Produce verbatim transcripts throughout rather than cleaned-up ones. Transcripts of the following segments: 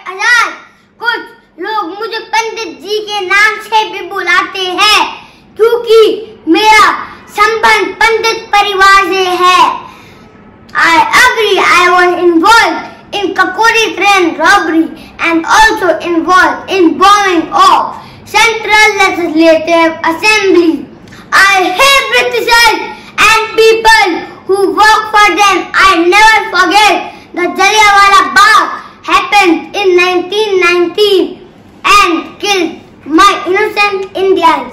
आजाद। कुछ लोग मुझे पंडित जी के नाम से भी बुलाते हैं क्योंकि मेरा संबंध पंडित परिवार से है। I agree I was involved in Kakori train robbery and also involved in bombing of Central Legislative Assembly. I hate Britishers and people who work for them. I never forget the Jallianwala Bagh happened in nineteen nineteen and killed my innocent Indians.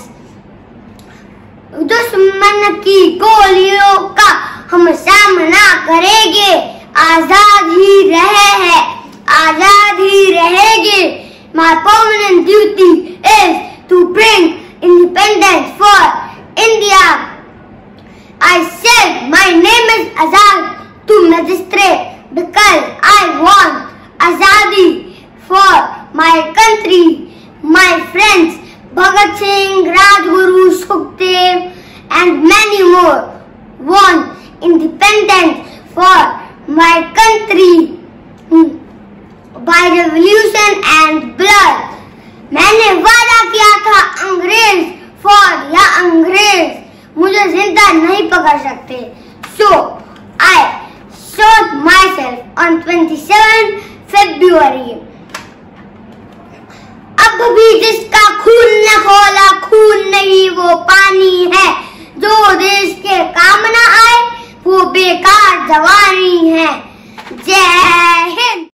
दुश्मन की गोलियों का हम सामना करेंगे, आजाद ही रहे हैं, आजाद ही रहेंगे। My permanent duty is to bring independence for India. I said my name is Azad to magistrate because I want azadi for my country. My friends Bhagat Singh, Rajguru, Sukhdev and many more want independence for my country by revolution and blood. मैंने वादा किया था अंग्रेज फौज या अंग्रेज मुझे जिंदा नहीं पकड़ सकते। So I shot myself on twenty-seventh February. अब भी जिसका खून न खोला खून नहीं वो पानी है, जो देश के काम न आए वो बेकार जवानी है। जय हिंद।